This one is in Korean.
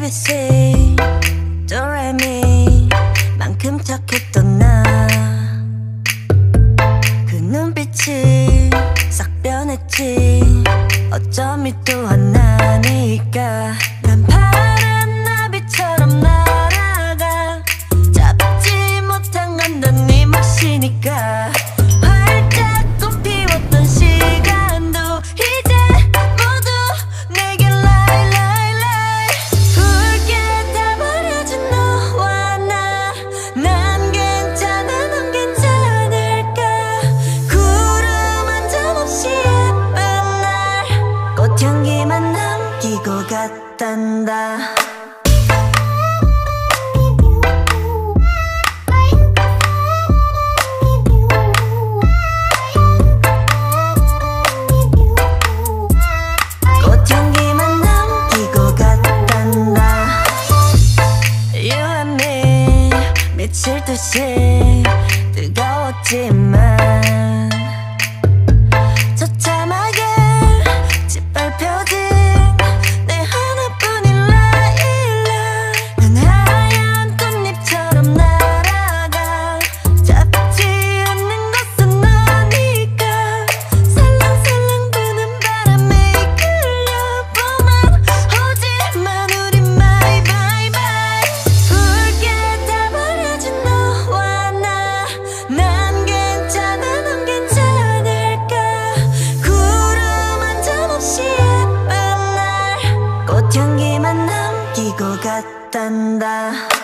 ABC 도레미 만큼 착했던 나 그 눈빛이 싹 변했지. 어쩜 이 또한 나니까 난 파란 나비처럼 날아가. 잡지 못한 건 넌 네 몫이니까. 활짝 꽃피웠던 시간도 이제 모두 내게 lie lie lie. 붉게 다 버려진 너와 나. 난 괜찮아 넌 괜찮을까. 구름 한 점 없이 예쁜 날 꽃향기만 남기고 갔단다. 꽃향기만 남기고 갔단다. You and me 미칠 듯이 뜨거웠지만 처참하게 짓밟혀진 내 하나뿐인 라일락. 난 하얀 꽃잎처럼 날아가. 잡지 않는 것은 너니까. 살랑살랑 부는 바람에 이끌려보만 오지만 우린 bye bye bye. 붉게 다 버려진 너와 나. 난 괜찮아 넌 괜찮을까. 구름 한 점 없이 예쁜 날 꽃향기만 남기고 갔단다.